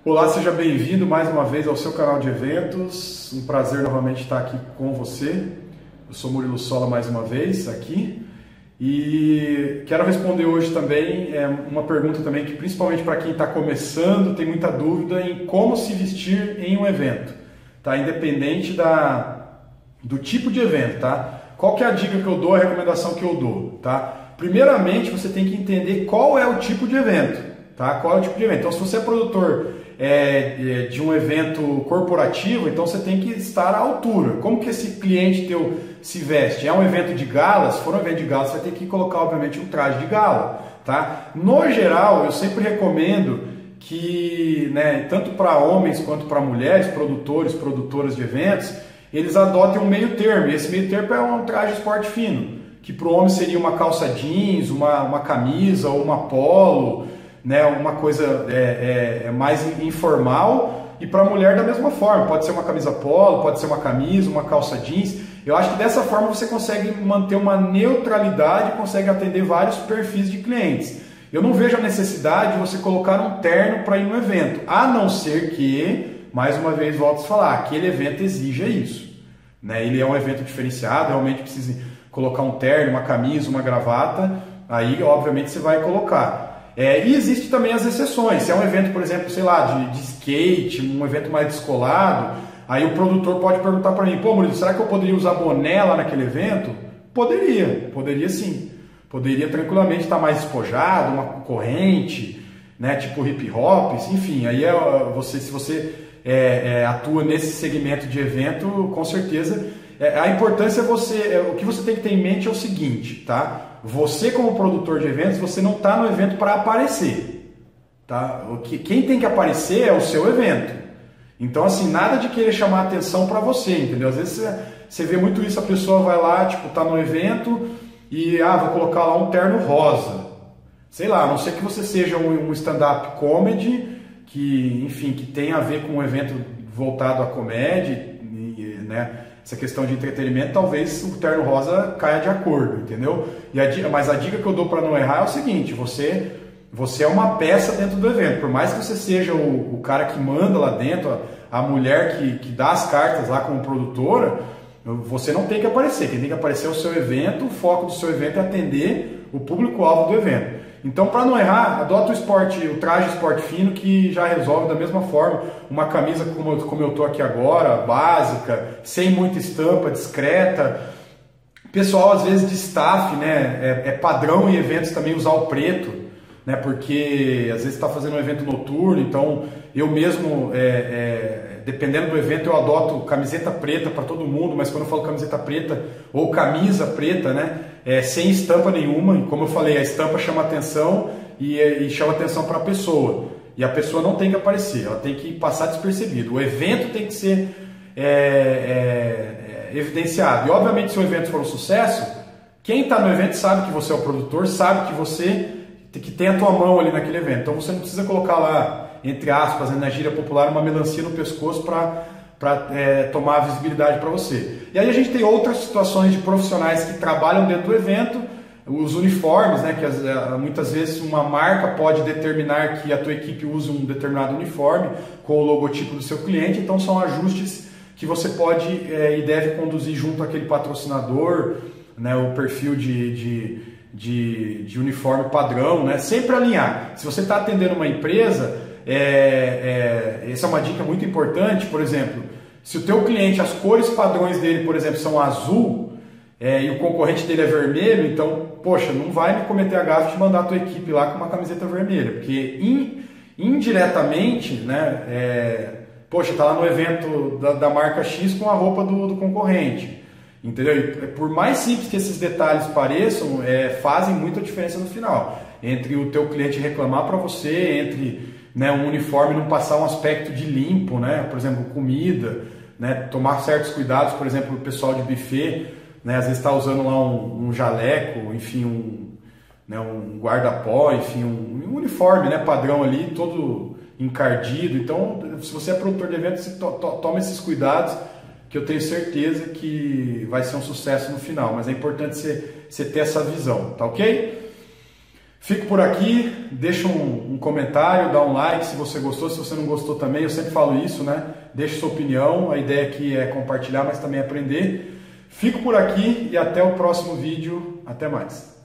Olá, seja bem-vindo mais uma vez ao seu canal de eventos. Um prazer novamente estar aqui com você. Eu sou Murilo Sola mais uma vez aqui e quero responder hoje também uma pergunta também que principalmente para quem está começando tem muita dúvida em como se vestir em um evento, tá? Independente do tipo de evento, tá? Qual que é a dica que eu dou, a recomendação que eu dou, tá? Primeiramente você tem que entender qual é o tipo de evento, tá? Qual é o tipo de evento? Então se você é produtor de um evento corporativo, então você tem que estar à altura. Como que esse cliente teu se veste? É um evento de gala? Se for um evento de gala, você vai ter que colocar, obviamente, um traje de gala, tá? No geral, eu sempre recomendo que, tanto para homens quanto para mulheres, produtoras de eventos, eles adotem um meio termo. E esse meio termo é um traje esporte fino, que para o homem seria uma calça jeans, uma camisa ou uma polo, uma coisa mais informal, e para a mulher da mesma forma, pode ser uma camisa polo, pode ser uma camisa, uma calça jeans. Eu acho que dessa forma você consegue manter uma neutralidade, consegue atender vários perfis de clientes. Eu não vejo a necessidade de você colocar um terno para ir no evento, a não ser que, mais uma vez volto a falar, aquele evento exija isso, ele é um evento diferenciado, realmente precisa colocar um terno, uma camisa, uma gravata, aí obviamente você vai colocar. E existe também as exceções. Se é um evento, por exemplo, sei lá, de skate, um evento mais descolado, aí o produtor pode perguntar para mim: pô, Murilo, será que eu poderia usar boné lá naquele evento? Poderia sim. Poderia tranquilamente estar mais despojado, uma corrente, tipo hip hop, enfim. Aí se você atua nesse segmento de evento, com certeza. A importância o que você tem que ter em mente é o seguinte, tá? Você como produtor de eventos, você não está no evento para aparecer, tá? Quem tem que aparecer é o seu evento. Então, assim, nada de querer chamar atenção para você, entendeu? Às vezes você vê muito isso, a pessoa vai lá, tá no evento e, vou colocar lá um terno rosa. Sei lá, a não ser que você seja um stand-up comedy, que tem a ver com um evento voltado à comédia, essa questão de entretenimento, talvez o terno rosa caia de acordo, entendeu? Mas a dica que eu dou para não errar é o seguinte: você é uma peça dentro do evento. Por mais que você seja o cara que manda lá dentro, a mulher que dá as cartas lá como produtora, você não tem que aparecer. Quem tem que aparecer é o seu evento, o foco do seu evento é atender o público-alvo do evento. Então, para não errar, adota o traje esporte fino, que já resolve da mesma forma. Uma camisa como eu estou aqui agora, básica, sem muita estampa, discreta. Pessoal, às vezes de staff, é padrão em eventos também usar o preto, porque às vezes está fazendo um evento noturno, então eu mesmo, dependendo do evento, eu adoto camiseta preta para todo mundo, mas quando eu falo camiseta preta ou camisa preta, sem estampa nenhuma, como eu falei, a estampa chama atenção e chama atenção para a pessoa, e a pessoa não tem que aparecer, ela tem que passar despercebido. O evento tem que ser evidenciado, e obviamente se o evento for um sucesso, quem está no evento sabe que você é o produtor, sabe que tem a tua mão ali naquele evento, então você não precisa colocar lá, entre aspas, na gíria popular, uma melancia no pescoço para tomar a visibilidade para você. E aí a gente tem outras situações de profissionais que trabalham dentro do evento, os uniformes, que muitas vezes uma marca pode determinar que a tua equipe use um determinado uniforme com o logotipo do seu cliente, então são ajustes que você pode e deve conduzir junto àquele patrocinador, o perfil de uniforme padrão, sempre alinhar. Se você está atendendo uma empresa, essa é uma dica muito importante. Por exemplo, se o teu cliente, as cores padrões dele, por exemplo, são azul, e o concorrente dele é vermelho, então, poxa, não vai me cometer a gafe de mandar a tua equipe lá com uma camiseta vermelha, porque indiretamente, poxa, tá lá no evento da marca X com a roupa do concorrente, entendeu? E por mais simples que esses detalhes pareçam, fazem muita diferença no final, entre o teu cliente reclamar para você, entre um uniforme não passar um aspecto de limpo, por exemplo, comida, tomar certos cuidados, por exemplo, o pessoal de buffet, às vezes está usando lá um jaleco, enfim, um guarda-pó, enfim, um uniforme padrão ali, todo encardido. Então, se você é produtor de eventos, você toma esses cuidados, que eu tenho certeza que vai ser um sucesso no final, mas é importante você ter essa visão, tá ok? Fico por aqui, deixa um comentário, dá um like se você gostou, se você não gostou também, eu sempre falo isso, né? Deixa sua opinião, a ideia aqui é compartilhar, mas também aprender. Fico por aqui e até o próximo vídeo, até mais.